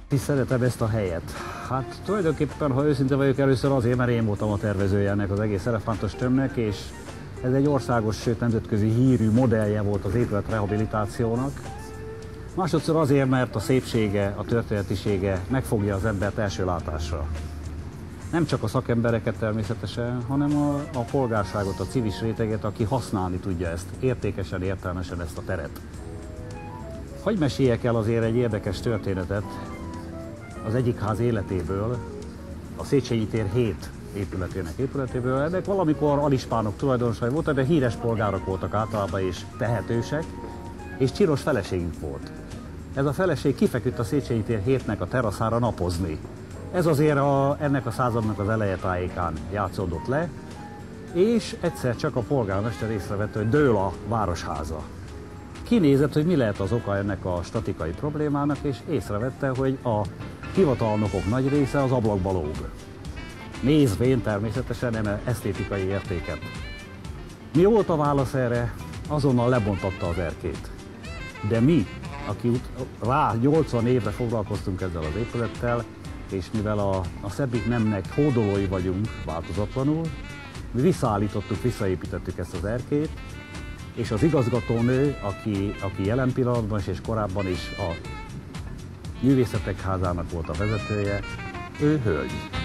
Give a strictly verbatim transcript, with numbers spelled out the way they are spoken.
Szeretem ezt a helyet. Hát tulajdonképpen, ha őszinte vagyok, először azért, mert én voltam a tervezője ennek az egész elefántos tömbnek, és ez egy országos, sőt nemzetközi hírű modellje volt az épület rehabilitációnak. Másodszor azért, mert a szépsége, a történetisége megfogja az embert első látásra. Nem csak a szakembereket természetesen, hanem a, a polgárságot, a civil réteget, aki használni tudja ezt, értékesen, értelmesen ezt a teret. Hagy meséljek el azért egy érdekes történetet az egyik ház életéből, a Széchenyi tér hét épületének épületéből. Ennek valamikor alispánok tulajdonosai voltak, de híres polgárok voltak általában és tehetősek, és csinos feleségük volt. Ez a feleség kifeküdt a Széchenyi tér hétnek a teraszára napozni. Ez azért a, ennek a századnak az eleje tájékán játszódott le, és egyszer csak a polgármester észrevette, hogy dől a városháza. Kinézett, hogy mi lehet az oka ennek a statikai problémának, és észrevette, hogy a hivatalnokok nagy része az ablakba lóg. Nézvén természetesen nem esztétikai értéket. Mi volt a válasz erre? Azonnal lebontatta az erkét. De mi, aki rá nyolcvan évre foglalkoztunk ezzel az épülettel, és mivel a, a szebbik nemnek hódolói vagyunk változatlanul, mi visszaállítottuk, visszaépítettük ezt az erkét, és az igazgatónő, aki, aki jelen pillanatban is és korábban is a Művészetek Házának volt a vezetője, ő hölgy.